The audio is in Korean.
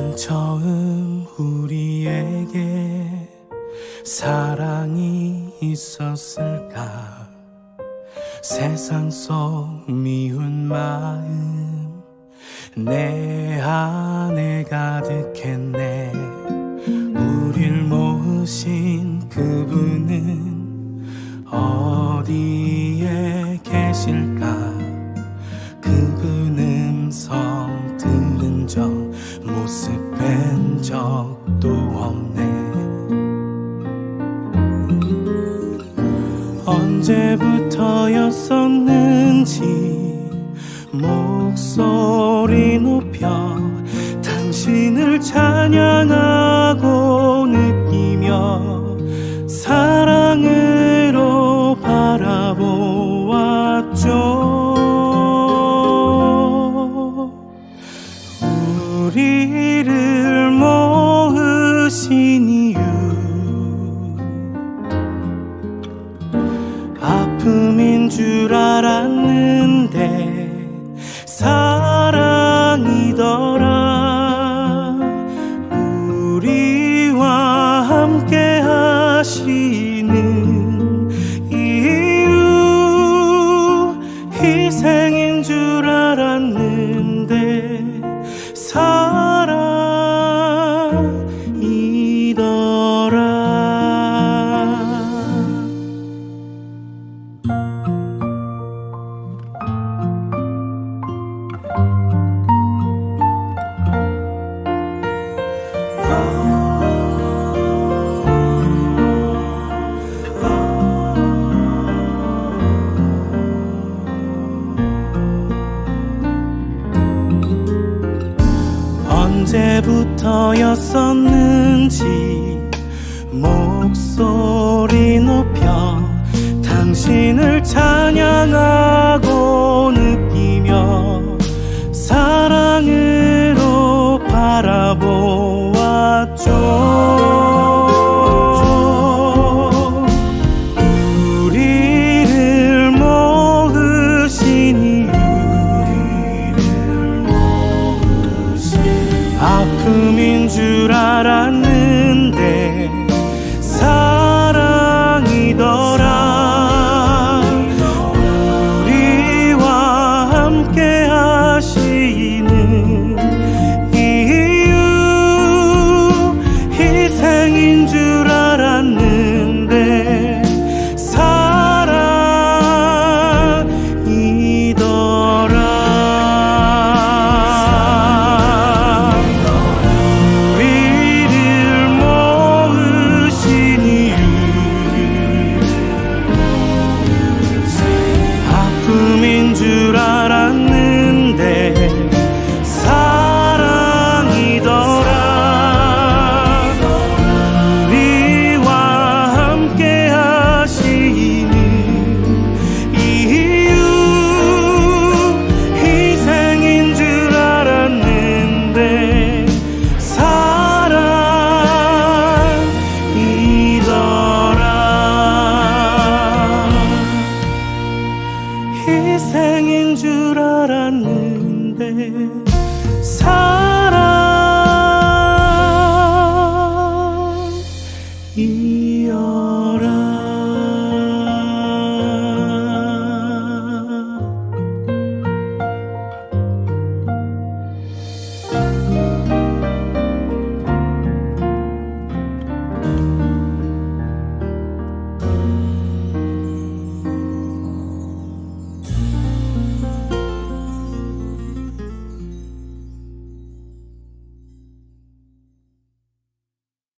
처음 우리에게 사랑이 있었을까? 세상 속 미운 마음 내 안에 가득했네. 우릴 모으신 그분은 어디에 계실까? 그분 음성 들은 적 모습 뵌 적도 없네. 언제부터였었는지 목소리 높여 당신을 찬양하고 느끼며 사랑으로 바라보았죠. 우리를 모으신 이유, 아픔인 줄 알았는데 사랑이더라. 우리와 함께 하시는 이유, 희생인 줄 알았는데 사랑이더라. 언제부터였었는지 목소리 높여 당신을 찬양하고 느끼며 사랑으로 바라보았죠. 우리를 모으신 이유, 아픔인 줄 알았는데 사랑이더라. 우리와 함께 하시는 이유, 희생인 줄 알았는데 사랑이더라. 아픔인 줄 알았는데 사랑이더라. 우리와 함께 하시는 이유, 희생인 줄 알았는데 사랑이더라. 희생인 줄 알았는데